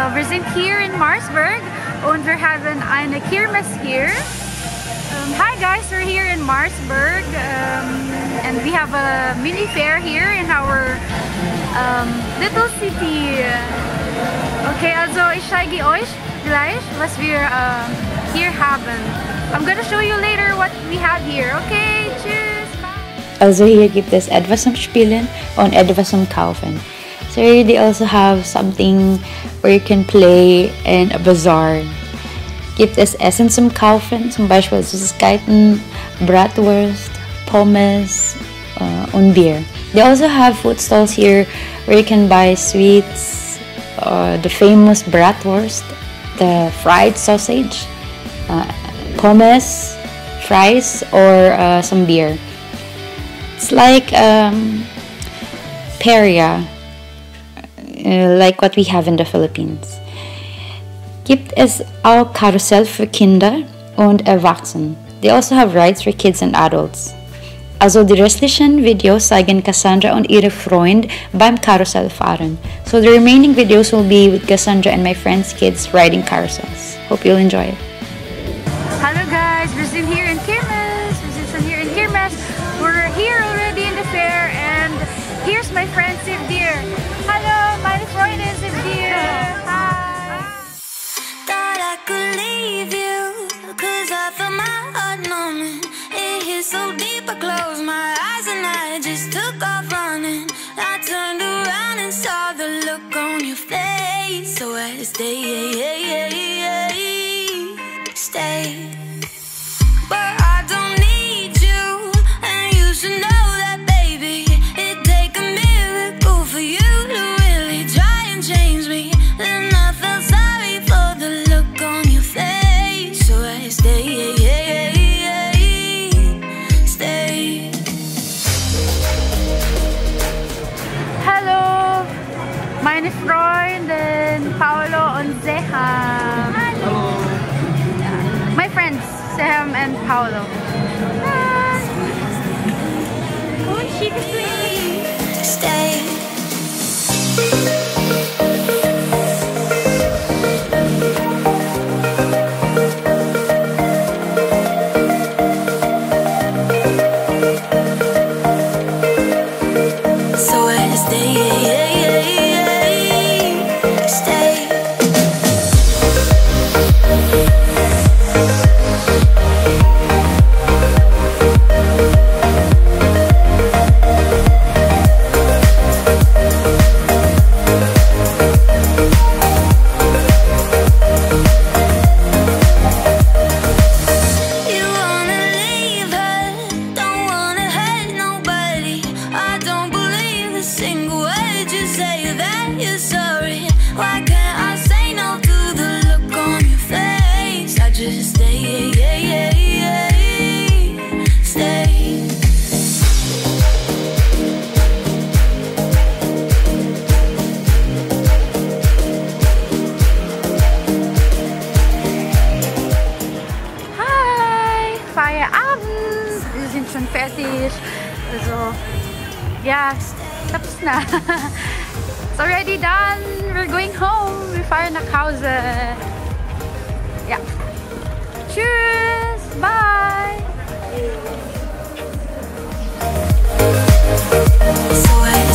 Wir sind hier in Marsburg und wir haben eine Kirmes here. Hi guys, we're here in Marsburg and we have a mini fair here in our little city. Okay, also ich zeige euch gleich, was wir hier haben. I'm gonna show you later what we have here. Okay, tschüss, bye. Also hier gibt es etwas zum Spielen und etwas zum Kaufen. So here they also have something where you can play in a bazaar. Gibt es Essen zum Kaufen, zum Beispiel Süßigkeiten, Bratwurst, Pommes und Bier. They also have food stalls here where you can buy sweets, the famous Bratwurst, the fried sausage, pommes, fries, or some beer. It's like paella, like what we have in the Philippines. Gibt es auch Karussell für Kinder und Erwachsene. They also have rides for kids and adults. Also die restlichen Videos zeigen Cassandra und ihre Freund beim Karussell fahren. So the remaining videos will be with Cassandra and my friends' kids riding carousels. Hope you'll enjoy it. Hello guys, wir sind hier in Kirmes. We're here already in the fair and here's my friend Sivdir. Hello, my friend is Sivdir. Hi. Thought I could leave you, cause I felt my heart numbing. It hit so deep, I closed my eyes and I just took off running. I turned around and saw the look on your face. So I had to stay. But I don't need you, and you should know that, baby. It'd take a miracle for you to really try and change me. Then I felt sorry for the look on your face. So I stay. Hello, meine Freundin Paolo und Seham. Hello. My friends Seham and Paolo. Hi. Oh, she is sweet. Stay. Wir sind schon fertig. Also, ja, tapos na. It's already done. We're going home. Wir fahren nach Hause. Ja. Tschüss. Bye.